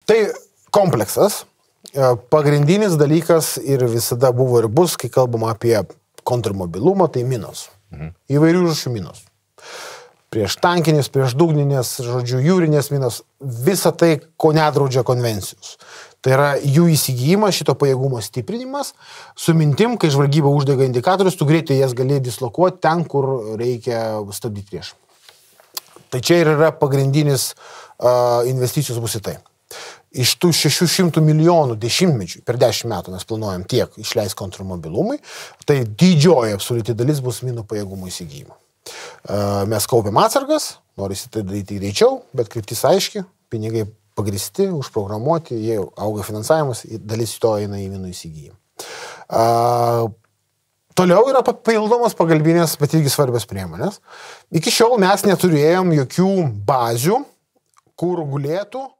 Tai kompleksas. Pagrindinis dalykas ir visada buvo ir bus, kai kalbama apie kontrmobilumą, tai minos. Įvairių rūšių minos. Prieš tankinės, prieš dugninės, žodžiu, jūrinės minos, visa tai, ko nedraudžia konvencijos. Tai yra jų įsigijimas, šito pajėgumo stiprinimas, su mintim, kai žvalgyba uždega indikatorius, tu greitai jas gali dislokuoti ten, kur reikia stabdyti prieš. Tai čia ir yra pagrindinis investicijos bus į tai. Iš tų 600 milijonų dešimtmečių, per 10 metų mes planuojam tiek išleis kontrmobilumui, tai didžioji absoliuti dalis bus minų pajėgumų įsigijimo. Mes kaupiam atsargas, norisi tai daryti greičiau, bet kryptis aiški, pinigai pagristi, užprogramuoti, jie auga finansavimas, dalis to eina į minų įsigijimą. Toliau yra papildomos pagalbinės, bet irgi svarbios priemonės. Iki šiol mes neturėjom jokių bazių, kur gulėtų